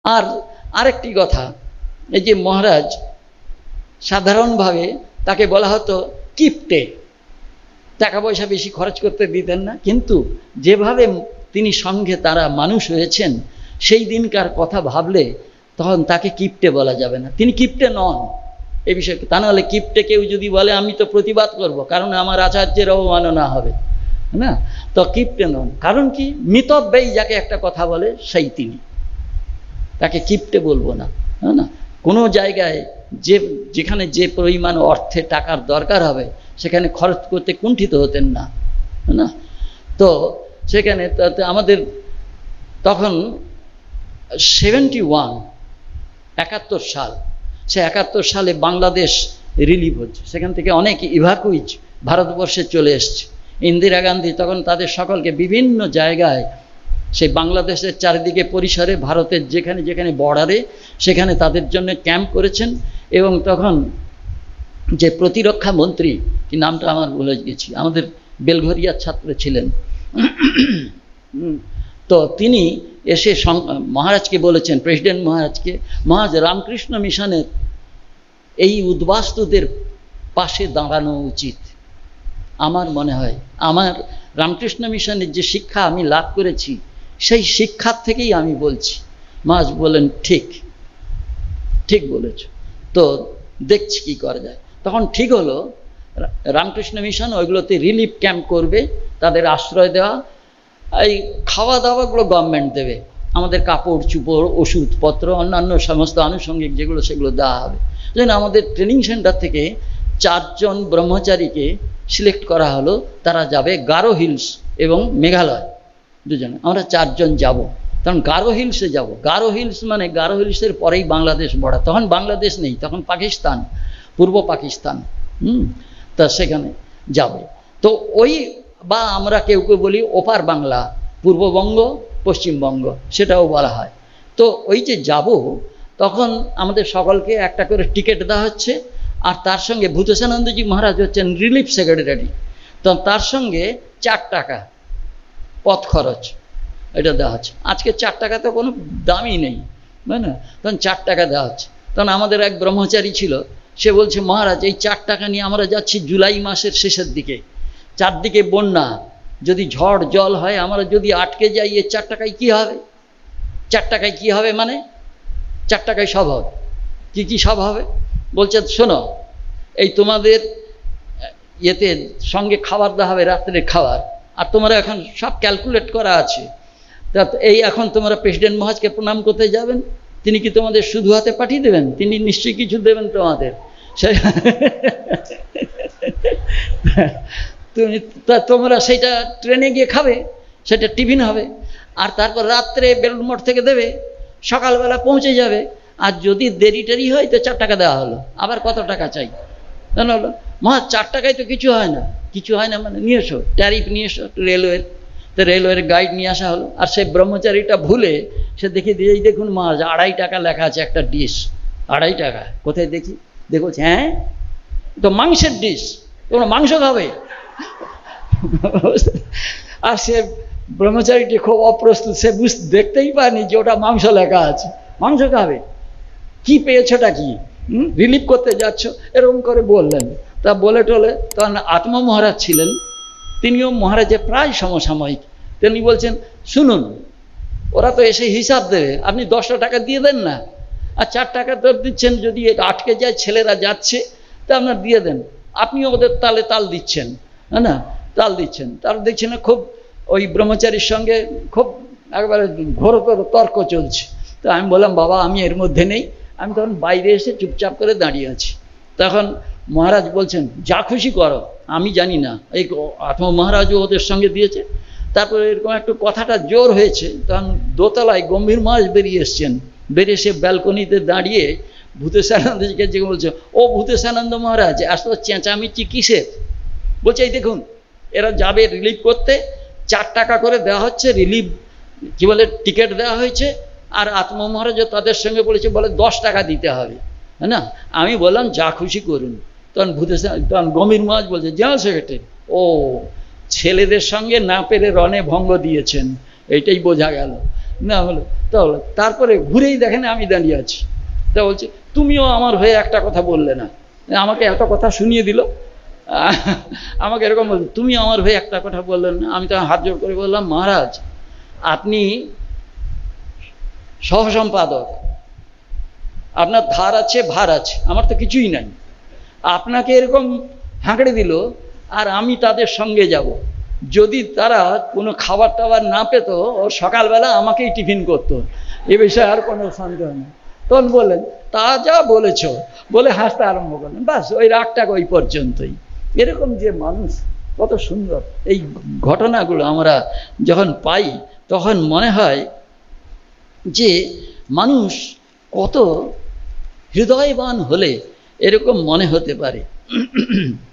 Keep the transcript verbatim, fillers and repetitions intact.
আর আরেকটি কথা, এই যে মহারাজ সাধারণভাবে তাকে বলা হতো কিপ্টে, টাকা পয়সা বেশি খরচ করতে দিতেন না, কিন্তু যেভাবে তিনি সঙ্গে তারা মানুষ হয়েছেন সেই দিনকার কথা ভাবলে তখন তাকে কিপ্টে বলা যাবে না। তিনি কিপ্টে নন এই বিষয়ে, তা নাহলে কিপ্টে কেউ যদি বলে আমি তো প্রতিবাদ করব, কারণ আমার আচার্যের অবমাননা হবে না। তো কিপ্টে নন, কারণ কি মিতব্যয়ী যাকে একটা কথা বলে সেই তিনি, তাকে কিপ্টে বলবো না। না, কোনো জায়গায় যে যেখানে যে পরিমাণ অর্থে টাকার দরকার হবে সেখানে খরচ করতে কুণ্ঠিত হতেন না। না, তো সেখানে আমাদের তখন সেভেন্টি ওয়ান একাত্তর সাল, সে একাত্তর সালে বাংলাদেশ রিলিভ হচ্ছে, সেখান থেকে অনেক ইভাকুইজ ভারতবর্ষে চলে এসছে। ইন্দিরা গান্ধী তখন তাদের সকলকে বিভিন্ন জায়গায় সেই বাংলাদেশের চারিদিকে পরিসরে ভারতের যেখানে যেখানে বর্ডারে সেখানে তাদের জন্য ক্যাম্প করেছেন। এবং তখন যে প্রতিরক্ষা মন্ত্রী, কি নামটা আমার ভুলে গেছি, আমাদের বেলঘরিয়ার ছাত্র ছিলেন, তো তিনি এসে মহারাজকে বলেছেন, প্রেসিডেন্ট মহারাজকে, মহারাজ রামকৃষ্ণ মিশনের এই উদ্বাস্তুদের পাশে দাঁড়ানো উচিত। আমার মনে হয় আমার রামকৃষ্ণ মিশনের যে শিক্ষা আমি লাভ করেছি সেই শিক্ষার থেকেই আমি বলছি। মহারাজ বলেন ঠিক ঠিক বলেছ, তো দেখছি কি করা যায়। তখন ঠিক হলো রামকৃষ্ণ মিশন ওইগুলোতে রিলিফ ক্যাম্প করবে, তাদের আশ্রয় দেওয়া, এই খাওয়া দাওয়াগুলো গভর্নমেন্ট দেবে, আমাদের কাপড় চুপড় ওষুধপত্র অন্যান্য সমস্ত আনুষঙ্গিক যেগুলো সেগুলো দেওয়া হবে। যেন আমাদের ট্রেনিং সেন্টার থেকে চারজন ব্রহ্মচারীকে সিলেক্ট করা হলো, তারা যাবে গারো হিলস এবং মেঘালয় দুজনে, আমরা চারজন যাব। তখন গারো হিলসে যাব, গারো হিলস মানে গারো হিলসের পরেই বাংলাদেশ বর্ডার, তখন বাংলাদেশ নেই, তখন পাকিস্তান, পূর্ব পাকিস্তান। হুম তা সেখানে যাবে। তো ওই বা আমরা কেউ কেউ বলি ওপার বাংলা, পূর্ববঙ্গ পশ্চিমবঙ্গ সেটাও বলা হয়। তো ওই যে যাব, তখন আমাদের সকলকে একটা করে টিকিট দেওয়া হচ্ছে, আর তার সঙ্গে ভূতেশানন্দজি মহারাজ হচ্ছেন রিলিফ সেক্রেটারি, তো তার সঙ্গে চার টাকা পথ খরচ এটা দেওয়া হচ্ছে। আজকে চার টাকা তো কোনো দামই নেই, তাই না? তখন চার টাকা দেওয়া হচ্ছে। তখন আমাদের এক ব্রহ্মচারী ছিল, সে বলছে মহারাজ এই চার টাকা নিয়ে আমরা যাচ্ছি জুলাই মাসের শেষের দিকে, চারদিকে বন্যা, যদি ঝড় জল হয় আমরা যদি আটকে যাই এই চার টাকায় কী হবে? চার টাকায় কী হবে মানে চার টাকায় সব হবে। কী কী সব হবে? বলছে শোনো, এই তোমাদের ইয়েতে সঙ্গে খাবার দেওয়া হবে, রাত্রের খাবার, আর তোমরা এখন সব ক্যালকুলেট করা আছে। তা এই এখন তোমরা প্রেসিডেন্ট মহারাজকে প্রণাম করতে যাবেন, তিনি কি তোমাদের শুধু হাতে পাঠিয়ে দেবেন? তিনি নিশ্চয়ই কিছু দেবেন তোমাদের। সে তুমি তোমরা সেটা ট্রেনে গিয়ে খাবে, সেটা টিফিন হবে, আর তারপর রাত্রে বেলুড় মঠ থেকে দেবে, সকালবেলা পৌঁছে যাবে। আর যদি দেরি টেরি হয় তো চার টাকা দেওয়া হলো, আবার কত টাকা চাই জানো হলো মহা চার টাকায় তো কিছু হয় না। কিছু হয় না মানে নিয়ে এসো ট্যারিফ নিয়ে এসো রেলওয়ের, তো রেলওয়ের গাইড নিয়ে আসা হলো। আর সেই ব্রহ্মচারীটা ভুলে সে দেখি দিয়েই দেখুন মাছ আড়াই টাকা লেখা আছে একটা ডিশ, আড়াই টাকা। কোথায় দেখি, দেখো হ্যাঁ তো মাংসের ডিশ, তোমরা মাংস খাবে। আর সে ব্রহ্মচারীটি খুব অপ্রস্তুত, সে বুঝ দেখতেই পায়নি যে ওটা মাংস লেখা আছে, মাংস খাবে। কি পেয়েছোটা কি, রিলিফ করতে যাচ্ছ, এরকম করে বললেন। তা বলে টলে তখন আত্মা মহারাজ ছিলেন, তিনিও মহারাজের প্রায় সমসাময়িক। তিনি বলছেন শুনুন, ওরা তো এসে হিসাব দেবে, আপনি দশটা টাকা দিয়ে দেন না, আর চার টাকা তো দিচ্ছেন, যদি আটকে যায় ছেলেরা যাচ্ছে তা আপনার দিয়ে দেন। আপনিও ওদের তালে তাল দিচ্ছেন, হ্যাঁ না, তাল দিচ্ছেন। তার দেখছেন খুব ওই ব্রহ্মচারীর সঙ্গে খুব একবারে ঘোরতর তর্ক চলছে। তো আমি বললাম বাবা আমি এর মধ্যে নেই, আমি তখন বাইরে এসে চুপচাপ করে দাঁড়িয়ে আছি। তখন মহারাজ বলছেন যা খুশি করো, আমি জানি না, এই আত্মা মহারাজও ওদের সঙ্গে দিয়েছে। তারপরে এরকম একটু কথাটা জোর হয়েছে, তখন দোতলায় গম্ভীর মহারাজ বেরিয়ে এসছেন, বেরিয়ে সে ব্যালকনিতে দাঁড়িয়ে ভূতেশানন্দজিকে যে বলছে, ও ভূতেশানন্দ মহারাজ এত চেঁচামেচি কিসের? বলছে এই দেখুন এরা যাবে রিলিফ করতে, চার টাকা করে দেওয়া হচ্ছে, রিলিফ কি বলে টিকিট দেওয়া হয়েছে, আর আত্মা মহারাজও তাদের সঙ্গে বলেছে, বলে দশ টাকা দিতে হবে, হ্যাঁ না। আমি বললাম যা খুশি করুন। তখন ভূতেশান তখন গম্ভীর মহারাজ বলছে জেনারেল সেক্রেটারি, ও ছেলেদের সঙ্গে না পেরে রণে ভঙ্গ দিয়েছেন, এইটাই বোঝা গেল। না হলো তা হলো। তারপরে ঘুরেই দেখেন আমি দাঁড়িয়ে আছি, তা বলছে তুমিও আমার হয়ে একটা কথা বললে না। আমাকে এত কথা শুনিয়ে দিল, আমাকে এরকম বলল তুমি আমার হয়ে একটা কথা বললেন না। আমি তখন হাত জোর করে বললাম, মহারাজ আপনি সহসম্পাদক, আপনার ধার আছে ভার আছে, আমার তো কিছুই নাই। আপনাকে এরকম হাঁকড়ে দিল আর আমি তাদের সঙ্গে যাব, যদি তারা কোনো খাবার টাবার না পেত ও সকালবেলা আমাকেই টিফিন করতো, এ বিষয়ে আর কোনো সন্দেহ নেই। তখন বললেন তা যা বলেছ, বলে হাসতে আরম্ভ করলেন। বাস ওই রাগটা ওই পর্যন্তই। এরকম যে মানুষ কত সুন্দর, এই ঘটনাগুলো আমরা যখন পাই তখন মনে হয় যে মানুষ কত হৃদয়বান হলে এরকম মনে হতে পারে।